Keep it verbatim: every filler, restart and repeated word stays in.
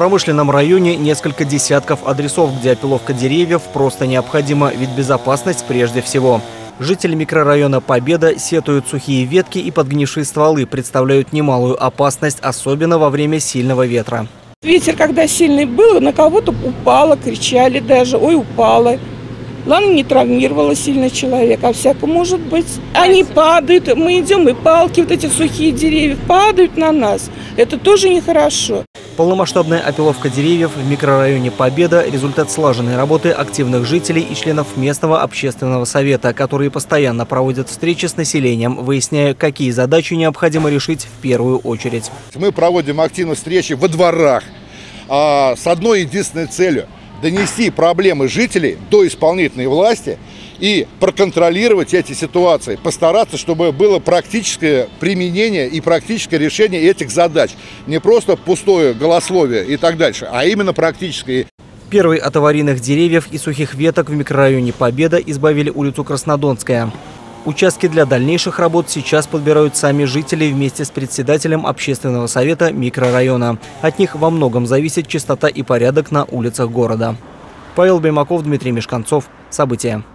промышленном районе несколько десятков адресов, где опиловка деревьев просто необходима, ведь безопасность прежде всего. Жители микрорайона Победа сетуют сухие ветки и подгнившие стволы, представляют немалую опасность, особенно во время сильного ветра. Ветер, когда сильный был, на кого-то упало, кричали даже, ой, упало. Ладно, не травмировало сильно человека, а всяко может быть. Они падают, мы идем, и палки, вот эти сухие деревья, падают на нас. Это тоже нехорошо. Полномасштабная опиловка деревьев в микрорайоне Победа – результат слаженной работы активных жителей и членов местного общественного совета, которые постоянно проводят встречи с населением, выясняя, какие задачи необходимо решить в первую очередь. Мы проводим активные встречи во дворах а, с одной единственной целью – донести проблемы жителей до исполнительной власти и проконтролировать эти ситуации, постараться, чтобы было практическое применение и практическое решение этих задач. Не просто пустое голословие и так дальше, а именно практическое. Первый от аварийных деревьев и сухих веток в микрорайоне Победа избавили улицу Краснодонская. Участки для дальнейших работ сейчас подбирают сами жители вместе с председателем общественного совета микрорайона. От них во многом зависит чистота и порядок на улицах города. Павел Баймаков, Дмитрий Мешканцов. События.